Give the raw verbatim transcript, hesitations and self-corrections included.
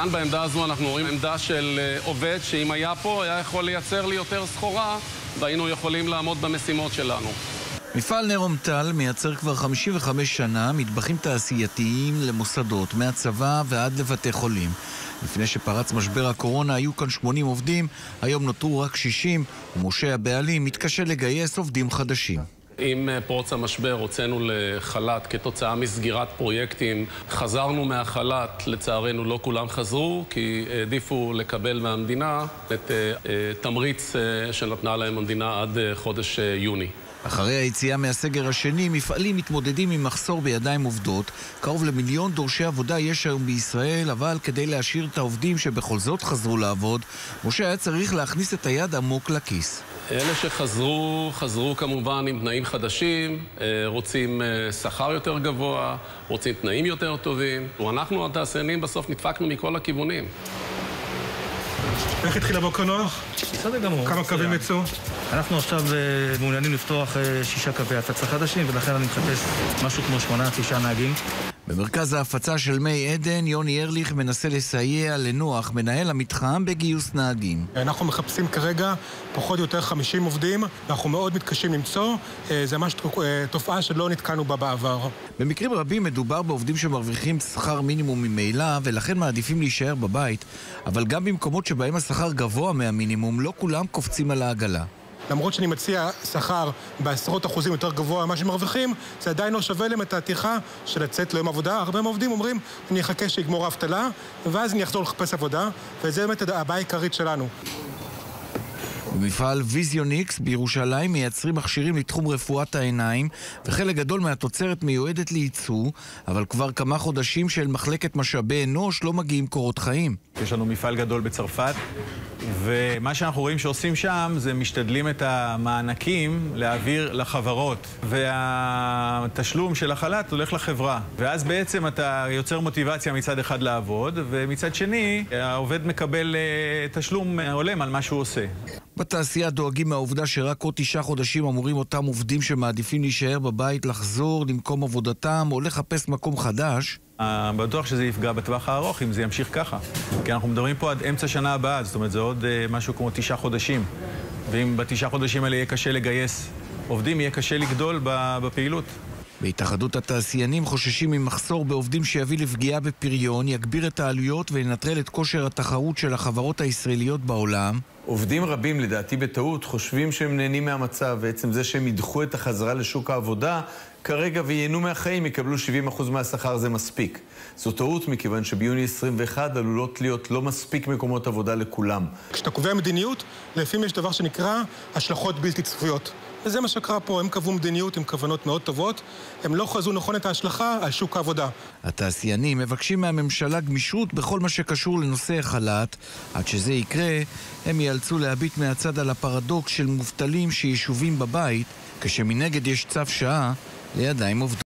כאן בעמדה הזו אנחנו רואים עמדה של עובד שאם היה פה היה יכול לייצר לי יותר סחורה והיינו יכולים לעמוד במשימות שלנו. מפעל נרומטל מייצר כבר חמישים וחמש שנה מטבחים תעשייתיים למוסדות, מהצבא ועד לבתי חולים. לפני שפרץ משבר הקורונה היו כאן שמונים עובדים, היום נותרו רק שישים, ומשה הבעלים מתקשה לגייס עובדים חדשים. עם פרוץ המשבר הוצאנו לחל"ת כתוצאה מסגירת פרויקטים. חזרנו מהחל"ת, לצערנו לא כולם חזרו, כי העדיפו לקבל מהמדינה את תמריץ שנתנה להם המדינה עד חודש יוני. אחרי היציאה מהסגר השני, מפעלים מתמודדים עם מחסור בידיים עובדות. קרוב למיליון דורשי עבודה יש היום בישראל, אבל כדי להשאיר את העובדים שבכל זאת חזרו לעבוד, משה היה צריך להכניס את היד עמוק לכיס. אלה שחזרו, חזרו כמובן עם תנאים חדשים, רוצים שכר יותר גבוה, רוצים תנאים יותר טובים. ואנחנו התעשיינים בסוף נדפקנו מכל הכיוונים. איך התחיל הבוקר נוח? בסדר גמור. כמה קווים יצאו? אנחנו עכשיו מעוניינים לפתוח שישה קווי הפצה חדשים, ולכן אני מחפש משהו כמו שמונה, תשעה נהגים. במרכז ההפצה של מי עדן, יוני ארליך מנסה לסייע לנוח, מנהל המתחם, בגיוס נהגים. אנחנו מחפשים כרגע פחות או יותר חמישים עובדים, ואנחנו מאוד מתקשים למצוא. זה ממש תופעה שלא נתקענו בה בעבר. במקרים רבים מדובר בעובדים שמרוויחים שכר מינימום ממילא, ולכן מעדיפים להישאר בבית, אבל גם במקומות שבהם השכר גבוה מהמינימום, לא כולם קופצים על העגלה. למרות שאני מציע שכר בעשרות אחוזים יותר גבוה ממה שמרוויחים, זה עדיין לא שווה להם את העתיכה של לצאת ליום עבודה. הרבה מהעובדים אומרים, אני אחכה שיגמור האבטלה, ואז אני אחזור לחפש עבודה, וזה באמת הבעיה העיקרית שלנו. במפעל ויזיוניקס בירושלים מייצרים מכשירים לתחום רפואת העיניים, וחלק גדול מהתוצרת מיועדת לייצוא, אבל כבר כמה חודשים של מחלקת משאבי אנוש לא מגיעים קורות חיים. יש לנו מפעל גדול בצרפת, ומה שאנחנו רואים שעושים שם זה משתדלים את המענקים להעביר לחברות, והתשלום של החל"ת הולך לחברה, ואז בעצם אתה יוצר מוטיבציה מצד אחד לעבוד, ומצד שני העובד מקבל תשלום הולם על מה שהוא עושה. בתעשייה דואגים מהעובדה שרק עוד תשעה חודשים אמורים אותם עובדים שמעדיפים להישאר בבית לחזור למקום עבודתם או לחפש מקום חדש. בטוח שזה יפגע בטווח הארוך אם זה ימשיך ככה, כי אנחנו מדברים פה עד אמצע שנה הבאה, זאת אומרת זה עוד משהו כמו תשעה חודשים, ואם בתשעה חודשים האלה יהיה קשה לגייס עובדים, יהיה קשה לגדול בפעילות. בהתאחדות התעשיינים חוששים ממחסור בעובדים שיביא לפגיעה בפריון, יגביר את העלויות וינטרל את כושר התחרות של החברות הישראליות בעולם. עובדים רבים, לדעתי בטעות, חושבים שהם נהנים מהמצב, בעצם זה שהם ידחו את החזרה לשוק העבודה, כרגע וייהנו מהחיים, יקבלו שבעים אחוז מהשכר, זה מספיק. זו טעות מכיוון שביוני עשרים ואחת עלולות להיות לא מספיק מקומות עבודה לכולם. כשאתה קובע מדיניות, לפעמים יש דבר שנקרא השלכות בלתי צפויות. וזה מה שקרה פה, הם קבעו מדיניות עם כוונות מאוד טובות, הם לא חזו נכון את ההשלכה על שוק העבודה. התעשיינים מבקשים מהממשלה גמישות בכל מה שקשור לנושא החל"ת. עד שזה יקרה, הם ייאלצו להביט מהצד על הפרדוקס של מובטלים שישובים בבית, כשמנגד יש צו שעה לידיים עובדות.